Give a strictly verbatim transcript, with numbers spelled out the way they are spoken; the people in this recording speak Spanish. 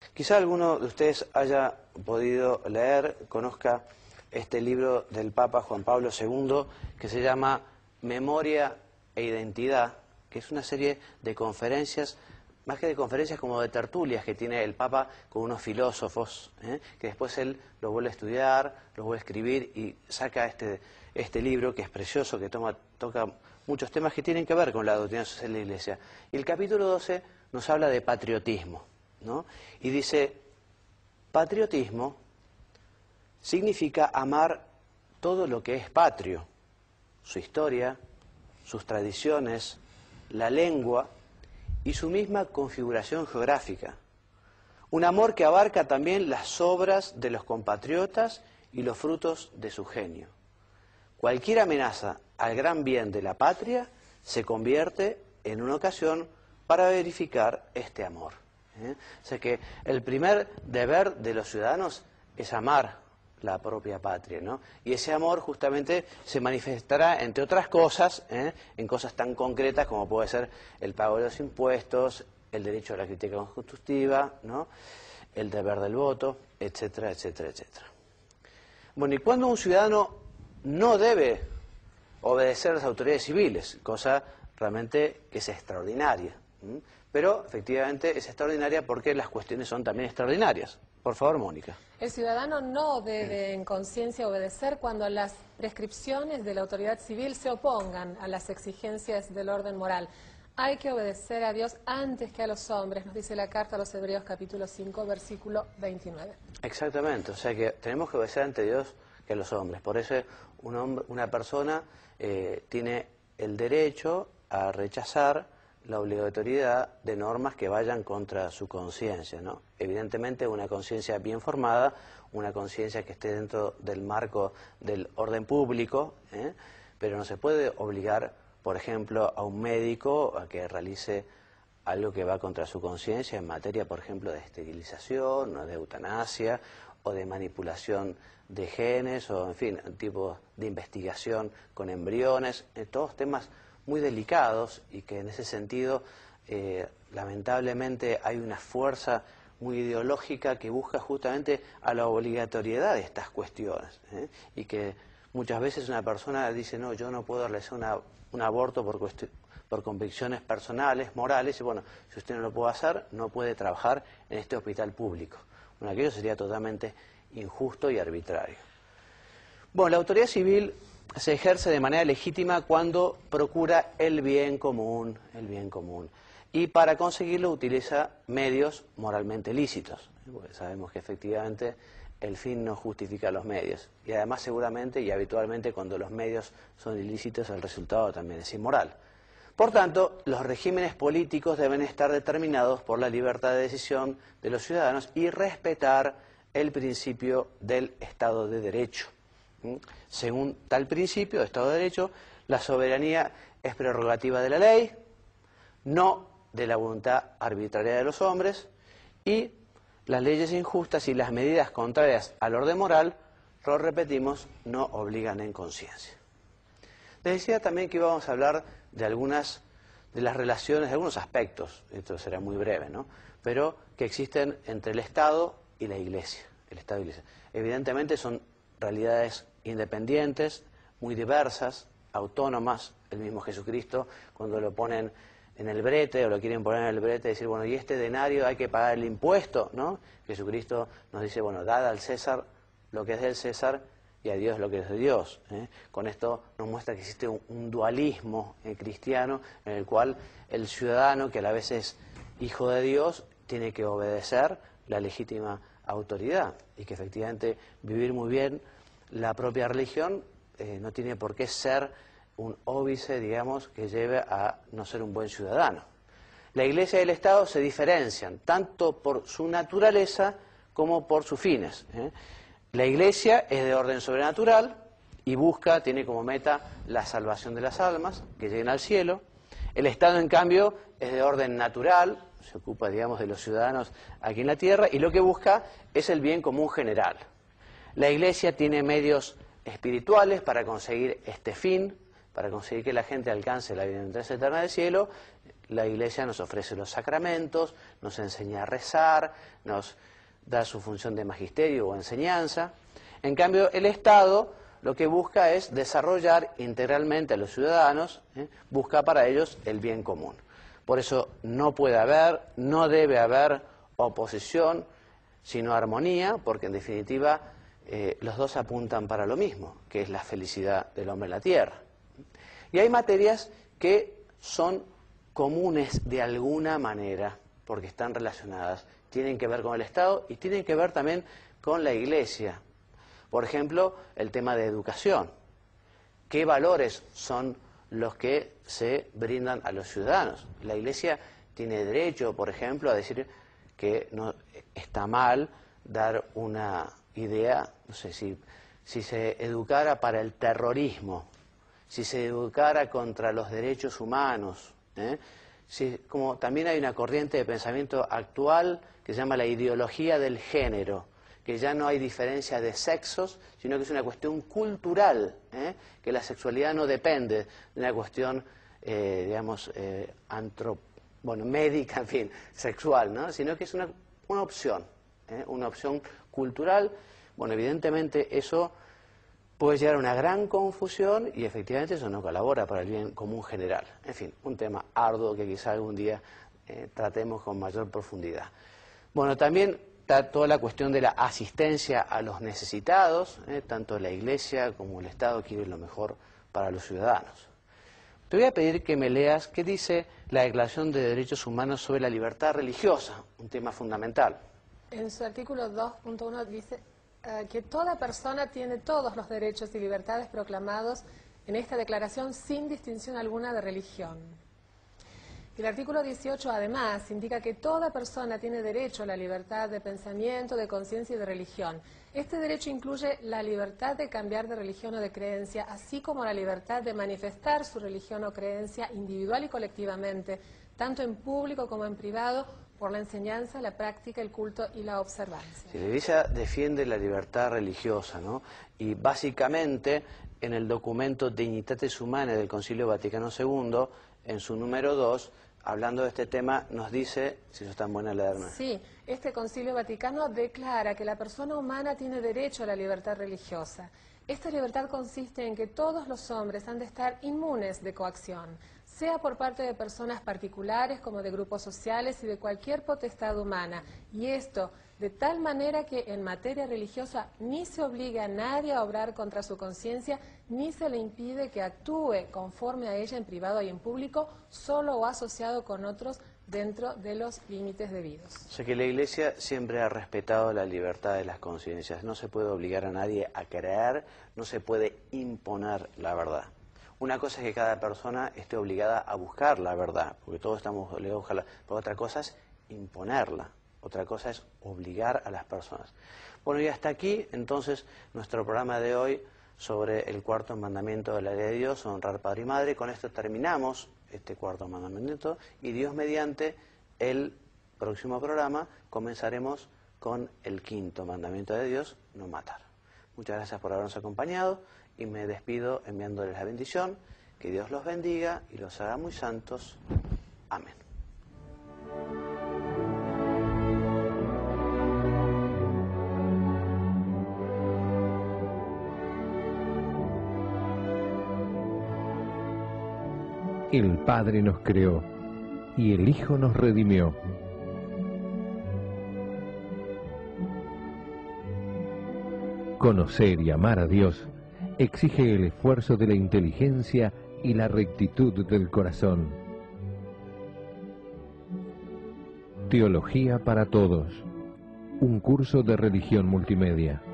Quizá alguno de ustedes haya podido leer, conozca este libro del Papa Juan Pablo segundo que se llama Memoria e Identidad, que es una serie de conferencias, más que de conferencias como de tertulias que tiene el Papa con unos filósofos, ¿eh? que después él lo vuelve a estudiar, lo vuelve a escribir y saca este, este libro que es precioso, que toma, toca muchos temas que tienen que ver con la doctrina social de la Iglesia. Y el capítulo doce nos habla de patriotismo, ¿no? Y dice, patriotismo significa amar todo lo que es patrio, su historia, sus tradiciones, la lengua y su misma configuración geográfica. Un amor que abarca también las obras de los compatriotas y los frutos de su genio. Cualquier amenaza al gran bien de la patria se convierte en una ocasión para verificar este amor. ¿eh? O sea que el primer deber de los ciudadanos es amar la propia patria, ¿no? Y ese amor justamente se manifestará, entre otras cosas, ¿eh? en cosas tan concretas como puede ser el pago de los impuestos, el derecho a la crítica constructiva, ¿no? El deber del voto, etcétera, etcétera, etcétera. Bueno, ¿y cuándo un ciudadano no debe obedecer a las autoridades civiles? Cosa realmente que es extraordinaria. ¿m? Pero efectivamente es extraordinaria porque las cuestiones son también extraordinarias. Por favor, Mónica. El ciudadano no debe en conciencia obedecer cuando las prescripciones de la autoridad civil se opongan a las exigencias del orden moral. Hay que obedecer a Dios antes que a los hombres, nos dice la carta a los Hebreos capítulo cinco, versículo veintinueve. Exactamente, o sea que tenemos que obedecer ante Dios que a los hombres. Por eso un hombre, una persona eh, tiene el derecho a rechazar la obligatoriedad de normas que vayan contra su conciencia, ¿no? Evidentemente una conciencia bien formada, una conciencia que esté dentro del marco del orden público, ¿eh? pero no se puede obligar, por ejemplo, a un médico a que realice algo que va contra su conciencia en materia, por ejemplo, de esterilización, o de eutanasia, o de manipulación de genes, o en fin, tipo de investigación con embriones, eh, todos temas muy delicados y que en ese sentido eh, lamentablemente hay una fuerza muy ideológica que busca justamente a la obligatoriedad de estas cuestiones, ¿eh? y que muchas veces una persona dice no, yo no puedo realizar una, un aborto por, por convicciones personales, morales, y bueno, si usted no lo puede hacer, no puede trabajar en este hospital público. Bueno, aquello sería totalmente injusto y arbitrario. Bueno, la autoridad civil se ejerce de manera legítima cuando procura el bien común, el bien común. Y para conseguirlo utiliza medios moralmente lícitos. Porque sabemos que efectivamente el fin no justifica los medios. Y además seguramente y habitualmente cuando los medios son ilícitos el resultado también es inmoral. Por tanto, los regímenes políticos deben estar determinados por la libertad de decisión de los ciudadanos y respetar el principio del Estado de Derecho. Según tal principio de Estado de Derecho, la soberanía es prerrogativa de la ley, no de la voluntad arbitraria de los hombres, y las leyes injustas y las medidas contrarias al orden moral, lo repetimos, no obligan en conciencia. Les decía también que íbamos a hablar de algunas de las relaciones, de algunos aspectos, esto será muy breve, ¿no? Pero que existen entre el Estado y la Iglesia, el Estado y la Iglesia. Evidentemente son realidades independientes, muy diversas, autónomas. El mismo Jesucristo, cuando lo ponen en el brete o lo quieren poner en el brete, decir, bueno, y este denario hay que pagar el impuesto, ¿no? Jesucristo nos dice, bueno, dad al César lo que es del César y a Dios lo que es de Dios. ¿eh? Con esto nos muestra que existe un, un dualismo eh, cristiano en el cual el ciudadano, que a la vez es hijo de Dios, tiene que obedecer la legítima autoridad y que efectivamente vivir muy bien la propia religión eh, no tiene por qué ser un óbice, digamos, que lleve a no ser un buen ciudadano. La Iglesia y el Estado se diferencian tanto por su naturaleza como por sus fines. ¿eh? La Iglesia es de orden sobrenatural y busca, tiene como meta la salvación de las almas, que lleguen al cielo. El Estado, en cambio, es de orden natural, se ocupa, digamos, de los ciudadanos aquí en la tierra, y lo que busca es el bien común general. La Iglesia tiene medios espirituales para conseguir este fin, para conseguir que la gente alcance la bienaventuranza eterna del cielo, la Iglesia nos ofrece los sacramentos, nos enseña a rezar, nos da su función de magisterio o enseñanza. En cambio, el Estado lo que busca es desarrollar integralmente a los ciudadanos, ¿eh? busca para ellos el bien común. Por eso no puede haber, no debe haber oposición, sino armonía, porque en definitiva eh, los dos apuntan para lo mismo, que es la felicidad del hombre en la tierra. Y hay materias que son comunes de alguna manera, porque están relacionadas, tienen que ver con el Estado y tienen que ver también con la Iglesia. Por ejemplo, el tema de educación. ¿Qué valores son los que se brindan a los ciudadanos? La Iglesia tiene derecho, por ejemplo, a decir que no está mal dar una idea, no sé, si, si se educara para el terrorismo, si se educara contra los derechos humanos, ¿eh? Si, como también hay una corriente de pensamiento actual que se llama la ideología del género, que ya no hay diferencia de sexos, sino que es una cuestión cultural, ¿eh? que la sexualidad no depende de una cuestión, eh, digamos, eh, antro, bueno, médica, en fin, sexual, ¿no? Sino que es una, una opción, ¿eh? una opción cultural. Bueno, evidentemente eso puede llegar a una gran confusión y efectivamente eso no colabora para el bien común general. En fin, un tema arduo que quizá algún día eh, tratemos con mayor profundidad. Bueno, también está toda la cuestión de la asistencia a los necesitados, eh, tanto la Iglesia como el Estado quieren lo mejor para los ciudadanos. Te voy a pedir que me leas qué dice la Declaración de Derechos Humanos sobre la libertad religiosa, un tema fundamental. En su artículo dos punto uno dice uh, que toda persona tiene todos los derechos y libertades proclamados en esta declaración sin distinción alguna de religión. El artículo dieciocho, además, indica que toda persona tiene derecho a la libertad de pensamiento, de conciencia y de religión. Este derecho incluye la libertad de cambiar de religión o de creencia, así como la libertad de manifestar su religión o creencia individual y colectivamente, tanto en público como en privado, por la enseñanza, la práctica, el culto y la observancia. Sí, la Iglesia defiende la libertad religiosa, ¿no? Y básicamente en el documento Dignitatis Humanae del Concilio Vaticano segundo, en su número dos, hablando de este tema, nos dice, si eso es tan buena leerme. Sí, este Concilio Vaticano declara que la persona humana tiene derecho a la libertad religiosa. Esta libertad consiste en que todos los hombres han de estar inmunes de coacción, sea por parte de personas particulares como de grupos sociales y de cualquier potestad humana, y esto de tal manera que en materia religiosa ni se obliga a nadie a obrar contra su conciencia, ni se le impide que actúe conforme a ella en privado y en público, solo o asociado con otros dentro de los límites debidos. O sea que la Iglesia siempre ha respetado la libertad de las conciencias. No se puede obligar a nadie a creer, no se puede imponer la verdad. Una cosa es que cada persona esté obligada a buscar la verdad, porque todos estamos obligados a buscarla, pero otra cosa es imponerla, otra cosa es obligar a las personas. Bueno, y hasta aquí entonces nuestro programa de hoy sobre el cuarto mandamiento de la ley de Dios, honrar padre y madre. Con esto terminamos este cuarto mandamiento y Dios mediante el próximo programa comenzaremos con el quinto mandamiento de Dios, no matar. Muchas gracias por habernos acompañado y me despido enviándoles la bendición. Que Dios los bendiga y los haga muy santos. Amén. El Padre nos creó y el Hijo nos redimió. Conocer y amar a Dios exige el esfuerzo de la inteligencia y la rectitud del corazón. Teología para todos. Un curso de religión multimedia.